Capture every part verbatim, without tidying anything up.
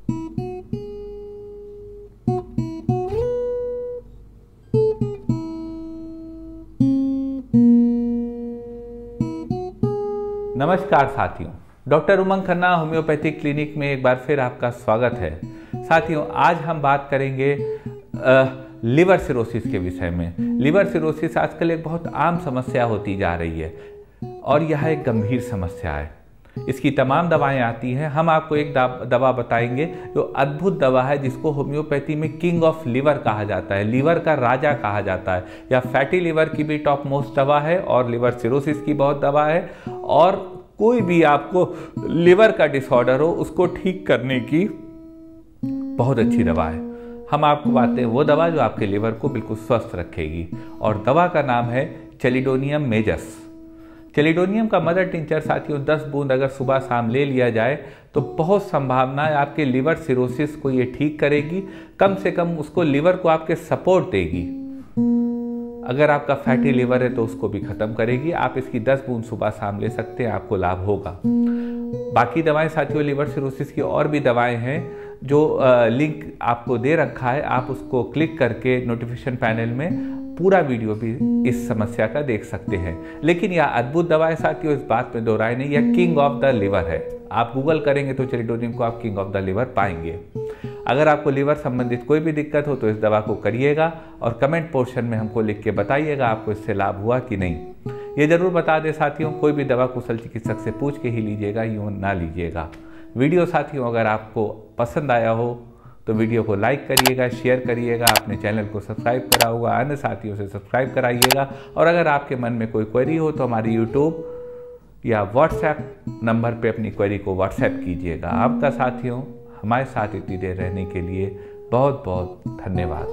नमस्कार साथियों, doctor Umang Khanna homeopathic clinic में एक बार फिर आपका स्वागत है। साथियों, आज हम बात करेंगे आ, लिवर सिरोसिस के विषय में। लिवर सिरोसिस आजकल एक बहुत आम समस्या होती जा रही है और यह एक गंभीर समस्या है। इसकी तमाम दवाएं आती हैं। हम आपको एक दवा बताएंगे जो अद्भुत दवा है, जिसको होम्योपैथी में किंग ऑफ लिवर कहा जाता है, लीवर का राजा कहा जाता है। यह फैटी लिवर की भी टॉप मोस्ट दवा है और लिवर सिरोसिस की बहुत दवा है। और कोई भी आपको लिवर का डिसऑर्डर हो उसको ठीक करने की बहुत अच्छी दवा है। हम आपको बताते हैं वो दवा जो आपके लिवर को बिल्कुल स्वस्थ रखेगी, और दवा का नाम है चैलिडोनियम मेजस। चैलिडोनियम का मदर टिंचर साथियों दस बूंद अगर सुबह शाम ले लिया जाए तो बहुत संभावना है आपके लिवर सिरोसिस को ये ठीक करेगी। कम से कम उसको लिवर को आपके सपोर्ट देगी। अगर आपका फैटी लिवर है तो उसको भी खत्म करेगी। आप इसकी दस बूंद सुबह शाम ले सकते हैं, आपको लाभ होगा। बाकी दवाएं साथियों, लिवर सिरोसिस की और भी दवाएं हैं जो लिंक आपको दे रखा है, आप उसको क्लिक करके नोटिफिकेशन पैनल में पूरा वीडियो भी इस समस्या का देख सकते हैं। लेकिन यह अद्भुत दवा है साथियों, इस बात में दो राय नहीं, यह किंग ऑफ द लिवर है। आप गूगल करेंगे तो चैलिडोनियम को आप किंग ऑफ द लिवर पाएंगे। अगर आपको लिवर संबंधित कोई भी दिक्कत हो तो इस दवा को करिएगा और कमेंट पोर्शन में हमको लिख के बताइएगा आपको इससे लाभ हुआ कि नहीं। ये जरूर बता दें साथियों, कोई भी दवा कुशल चिकित्सक से पूछ के ही लीजिएगा, यूँ ना लीजिएगा। वीडियो साथियों अगर आपको पसंद आया हो तो वीडियो को लाइक करिएगा, शेयर करिएगा, अपने चैनल को सब्सक्राइब करा होगा, अन्य साथियों से सब्सक्राइब कराइएगा। और अगर आपके मन में कोई क्वेरी हो तो हमारी यूट्यूब या व्हाट्सएप नंबर पे अपनी क्वेरी को व्हाट्सएप कीजिएगा। आपका साथियों हमारे साथ इतनी देर रहने के लिए बहुत बहुत धन्यवाद।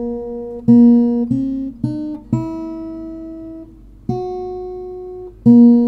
Mm-hmm.